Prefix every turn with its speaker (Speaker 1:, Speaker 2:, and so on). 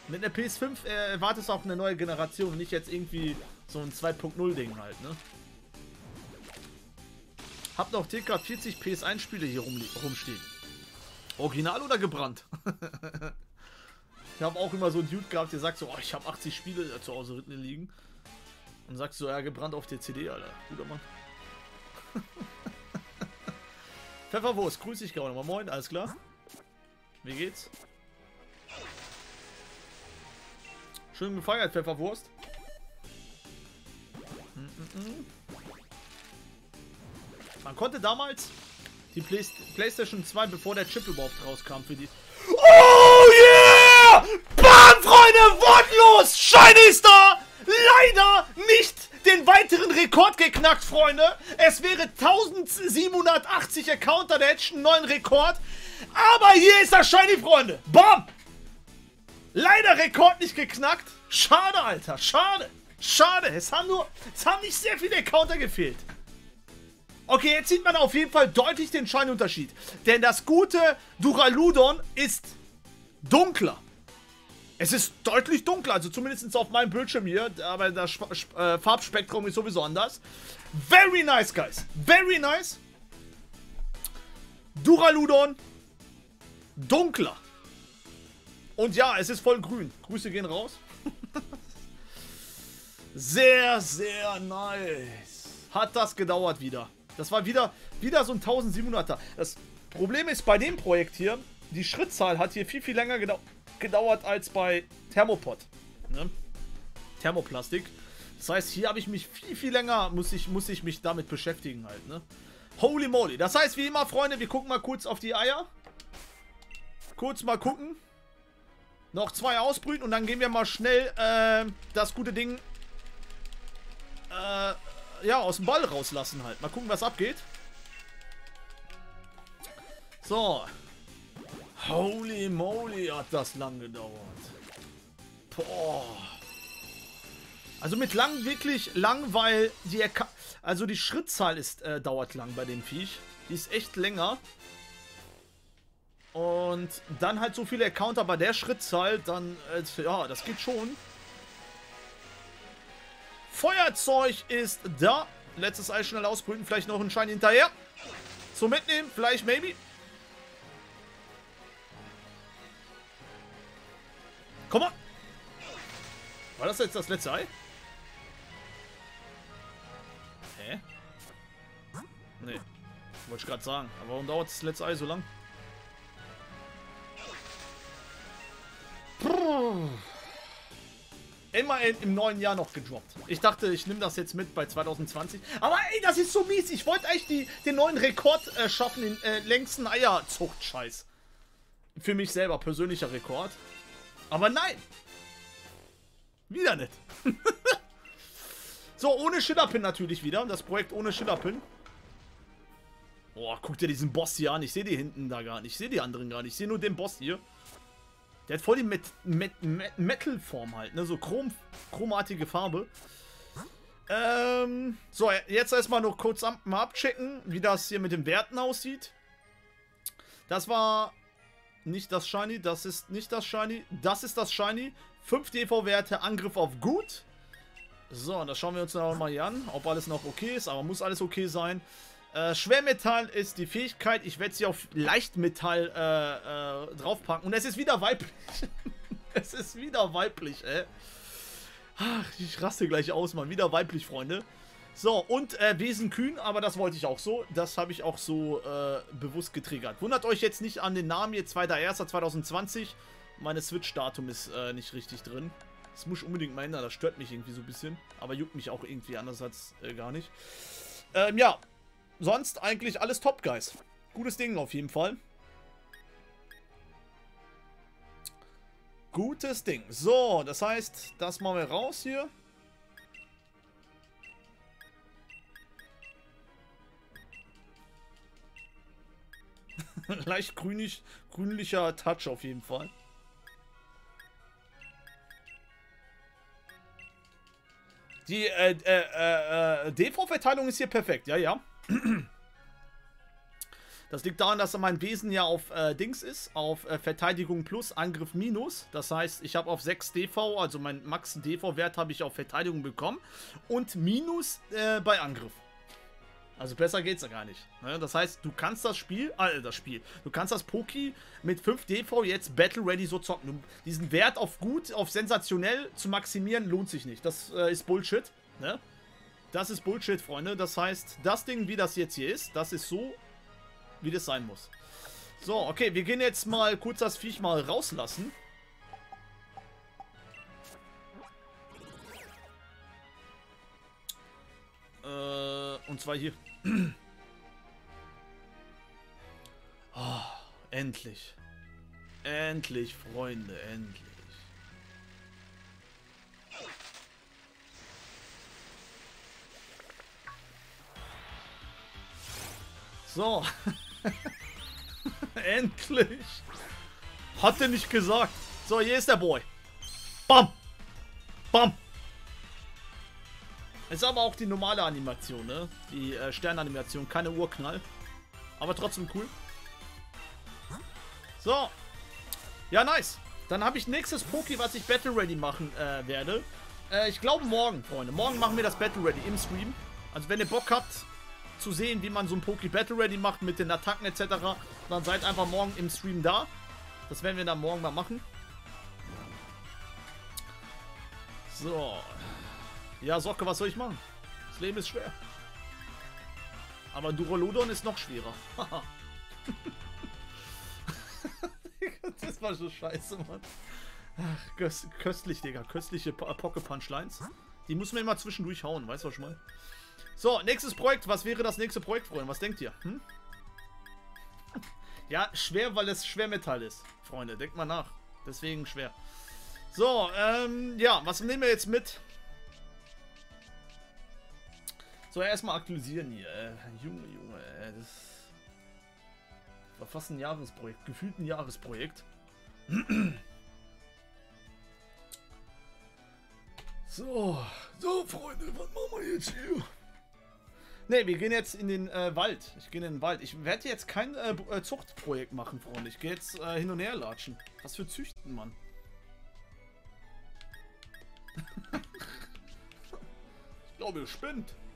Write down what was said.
Speaker 1: Mit der PS5 erwartest du auch eine neue Generation und nicht jetzt irgendwie so ein 2.0 Ding halt, ne? Hab noch ca. 40 PS1-Spiele hier rumstehen. Original oder gebrannt? Ich habe auch immer so einen Dude gehabt, der sagt so, oh, ich habe 80 Spiele zu Hause liegen. Und sagst so, ja, gebrannt auf der CD, Alter. Guter Mann. Pfefferwurst, grüß dich, Gauner. Moin, alles klar? Wie geht's? Schön gefeiert, Pfefferwurst. Man konnte damals die PlayStation 2, bevor der Chip überhaupt rauskam, für die... Oh yeah! Bam, Freunde! Wortlos! Shiny ist da! Leider nicht den weiteren Rekord geknackt, Freunde. Es wäre 1780 Encounter, der hätte einen neuen Rekord. Aber hier ist das Shiny, Freunde. Bam! Leider Rekord nicht geknackt. Schade, Alter. Schade. Schade. Es haben nicht sehr viele Encounter gefehlt. Okay, jetzt sieht man auf jeden Fall deutlich den Shiny-Unterschied. Denn das gute Duraludon ist dunkler. Es ist deutlich dunkler, also zumindest auf meinem Bildschirm hier, aber das Farbspektrum ist sowieso anders. Very nice, guys. Very nice. Duraludon. Dunkler. Und ja, es ist voll grün. Grüße gehen raus. Sehr, sehr nice. Hat das gedauert wieder. Das war wieder so ein 1700er. Das Problem ist bei dem Projekt hier, die Schrittzahl hat hier viel, viel länger gedauert als bei Thermopod. Ne? Thermoplastik. Das heißt, hier habe ich mich viel, viel länger, muss ich mich damit beschäftigen halt. Ne? Holy moly. Das heißt, wie immer, Freunde, wir gucken mal kurz auf die Eier. Kurz mal gucken. Noch 2 ausbrüten und dann gehen wir mal schnell das gute Ding ja, aus dem Ball rauslassen halt. Mal gucken, was abgeht. So. Holy moly, hat das lang gedauert. Boah. Also mit lang wirklich lang, weil die Schrittzahl ist, dauert lang bei dem Viech. Die ist echt länger. Und dann halt so viele Encounter bei der Schrittzahl, dann, ja, das geht schon. Feuerzeug ist da. Letztes Ei schnell ausbrüten, vielleicht noch ein Schein hinterher. So mitnehmen, vielleicht, maybe. Komm mal. War das jetzt das letzte Ei? Hä? Nee. Wollte ich gerade sagen. Aber warum dauert das letzte Ei so lang? Immerhin im neuen Jahr noch gedroppt. Ich dachte, ich nehme das jetzt mit bei 2020. Aber ey, das ist so mies. Ich wollte eigentlich den neuen Rekord schaffen, den längsten Eierzucht-Scheiß. Für mich selber, persönlicher Rekord. Aber nein. Wieder nicht. So, ohne Schillerpin natürlich wieder. Das Projekt ohne Schillerpin. Boah, guck dir diesen Boss hier an. Ich sehe die hinten da gar nicht. Ich sehe die anderen gar nicht. Ich sehe nur den Boss hier. Der hat voll die Metal-Form halt, ne? So chromatige Farbe. So, jetzt erstmal noch kurz mal abchecken, wie das hier mit den Werten aussieht. Das war nicht das Shiny, das ist nicht das Shiny, das ist das Shiny. 5 DV-Werte, Angriff auf gut. So, und das schauen wir uns dann auch mal hier an, ob alles noch okay ist, aber muss alles okay sein. Schwermetall ist die Fähigkeit. Ich werde sie auf Leichtmetall draufpacken. Und es ist wieder weiblich. Es ist wieder weiblich, ey. Ach, ich raste gleich aus, Mann. Wieder weiblich, Freunde. So, und Wesenkühn, aber das wollte ich auch so. Das habe ich auch so bewusst getriggert. Wundert euch jetzt nicht an den Namen hier, 2.1.2020. Meine Switch-Datum ist nicht richtig drin. Das muss ich unbedingt mal ändern. Das stört mich irgendwie so ein bisschen. Aber juckt mich auch irgendwie andererseits gar nicht. Ja. Sonst eigentlich alles top, Guys. Gutes Ding auf jeden Fall. Gutes Ding. So, das heißt, das machen wir raus hier. Leicht grünlicher Touch auf jeden Fall. Die DV-Verteilung ist hier perfekt. Ja, ja. Das liegt daran, dass mein Wesen ja auf Dings ist, auf Verteidigung plus, Angriff minus. Das heißt, ich habe auf 6 DV, also meinen Max DV-Wert habe ich auf Verteidigung bekommen und minus bei Angriff. Also besser geht's ja gar nicht. Ne? Das heißt, du kannst du kannst das Poki mit 5 DV jetzt Battle Ready so zocken. Diesen Wert auf gut, auf sensationell zu maximieren, lohnt sich nicht. Das ist Bullshit. Ne? Das ist Bullshit, Freunde. Das heißt, das Ding, wie das jetzt hier ist, das ist so, wie das sein muss. So, okay, wir gehen jetzt mal kurz das Viech mal rauslassen. Und zwar hier. Oh, endlich. Endlich, Freunde, endlich. So. Endlich. Hat er nicht gesagt. So, hier ist der Boy. Bam. Bam. Ist aber auch die normale Animation, ne? Die Sternanimation, keine Urknall. Aber trotzdem cool. So. Ja, nice. Dann habe ich nächstes Poki, was ich Battle Ready machen werde. Ich glaube morgen, Freunde. Morgen machen wir das Battle Ready im Stream. Also wenn ihr Bock habt zu sehen, wie man so ein Poki Battle Ready macht mit den Attacken etc., dann seid einfach morgen im Stream da. Das werden wir dann morgen mal machen. So. Ja, Socke, was soll ich machen? Das Leben ist schwer. Aber Duroludon ist noch schwerer. Das war so scheiße, Mann. Ach, köstlich, Digga. Köstliche Pocket Punchlines. Die muss man immer zwischendurch hauen, weißt du, was ich meine? So, nächstes Projekt. Was wäre das nächste Projekt, Freunde? Was denkt ihr? Hm? Ja, schwer, weil es Schwermetall ist, Freunde. Denkt mal nach. Deswegen schwer. So, ja, was nehmen wir jetzt mit? So, erstmal aktualisieren hier. Junge, das war fast ein Jahresprojekt. Gefühlt ein Jahresprojekt. So, Freunde, was machen wir jetzt hier? Ne, wir gehen jetzt in den Wald. Ich gehe in den Wald. Ich werde jetzt kein Zuchtprojekt machen, Freunde. Ich gehe jetzt hin und her latschen. Was für Züchten, Mann. Ich glaube, ihr spinnt.